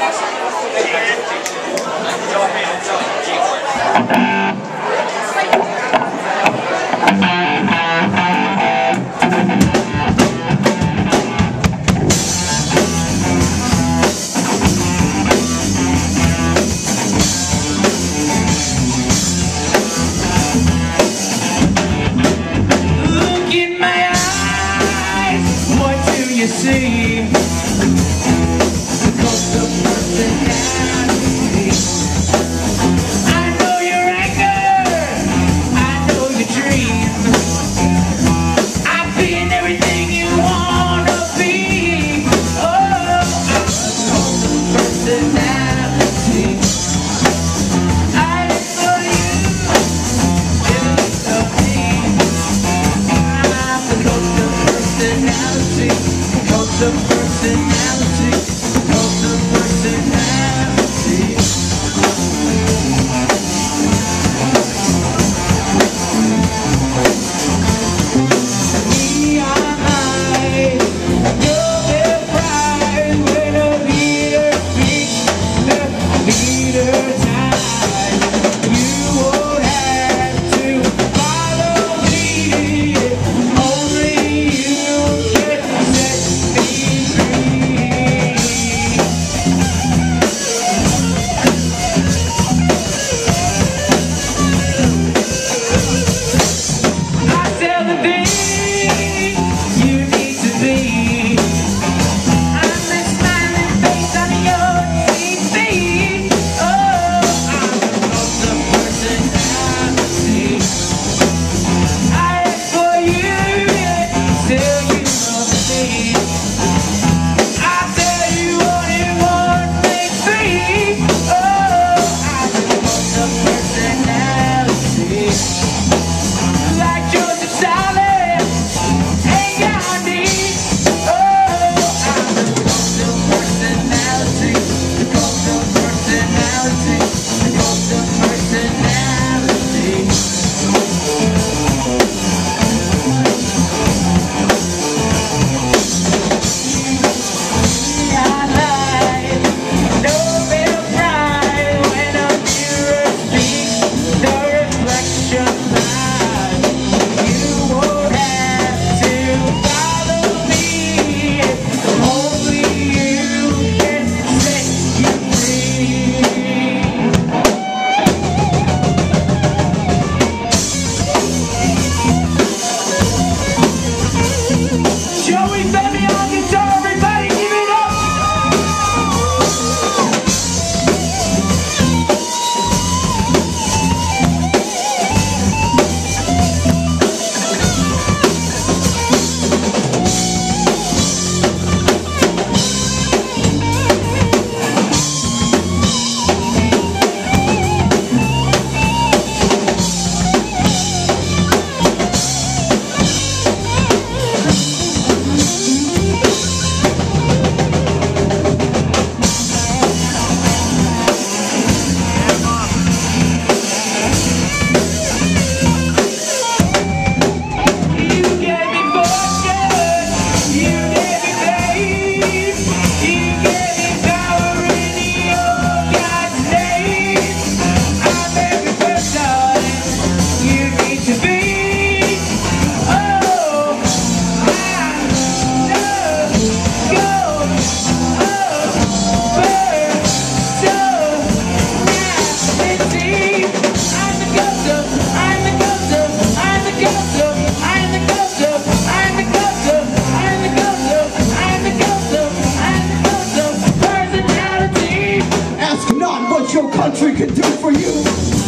You see, because of personality. I know your anger, I know your dreams. I've been everything you wanna be. Oh, because of personality. I live for you, you love me. I'm the ghost of personality. Cult of personality, cult of personality. Neon eyes, Nobel Prize winner, leader speaks, the leader dies. You won't have to follow me, only you can set me free. I tell the things you need to be. I'm the smiling face on your TV. Oh, I'm the ghost of personality. I ask for you, till you love me. I tell you only one thing, three. Oh, I'm the ghost of personality. Like Joseph Stalin and Gandhi. Oh, I'm the ghost of personality, the ghost of personality, the ghost of personality. Neon light, Nobel Prize winner, mirror speaks, the reflection lies. You won't have to follow me, only you can set you free. Joey Baby on guitar, everybody give it up! You gave me fortune, you gave me fame, you gave me power in your God's name. I'm every person you need to be. Oh, I love gold. Oh, personality. I'm the ghost of, I'm the ghost of, I'm the ghost of, I'm the ghost of, I'm the ghost of, I'm the ghost of, I'm the ghost of, I'm the ghost of personality. Ask not what your country can do for you.